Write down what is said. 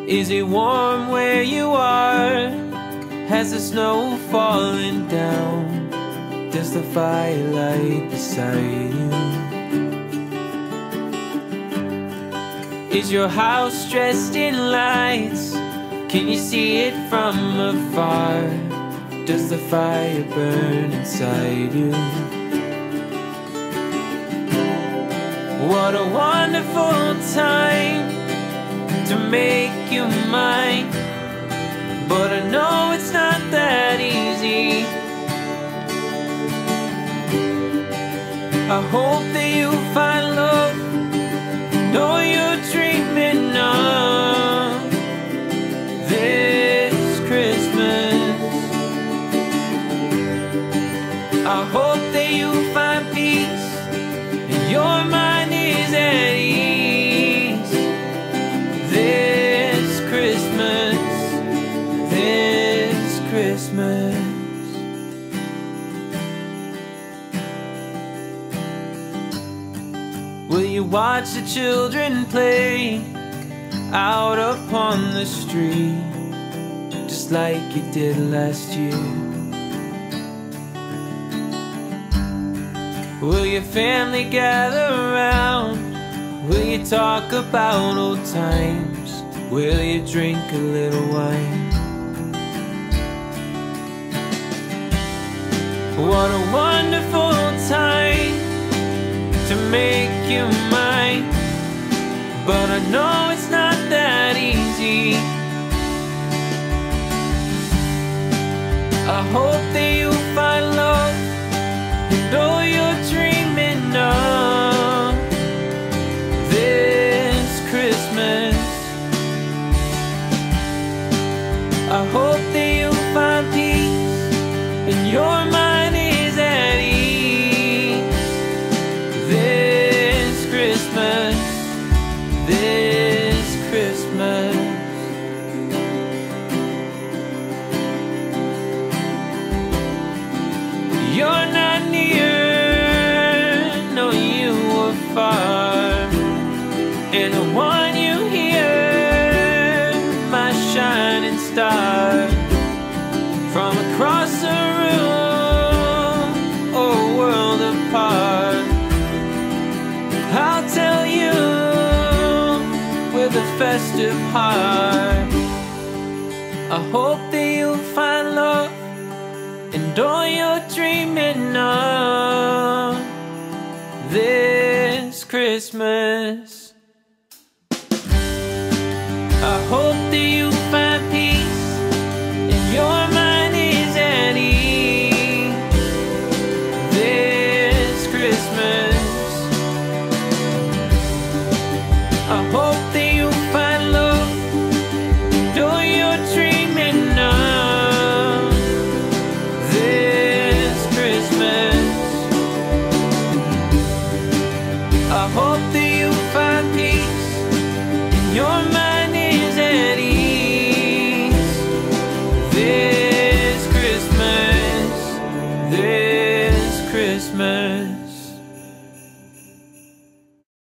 Is it warm where you are? Has the snow fallen down? Does the firelight beside you? Is your house dressed in lights? Can you see it from afar? Does the fire burn inside you? What a wonderful time to make you mine. But I know it's not that easy. I hope that you find love. Know you're dreaming of this Christmas. I hope that you find peace and your mind is at ease. This Christmas, this Christmas. Will you watch the children play out upon the street, just like you did last year? Will your family gather around? Will you talk about old times? Will you drink a little wine? What a wonderful time to make you mine. But I know it's not that easy. I hope that you find love and all you're dreaming of this Christmas. I hope that you find peace and your mind is at ease. This Christmas, this Christmas. You're not near, no, you were far, and I want you here, my shining star. From across the room, or a world apart, I'll tell you with a festive heart. I hope that you'll find love and all you're dreaming of this Christmas. I hope that you find peace and your mind is at ease this Christmas. I hope that you find love and all you're dreaming of this Christmas. I hope that you find peace in your mind.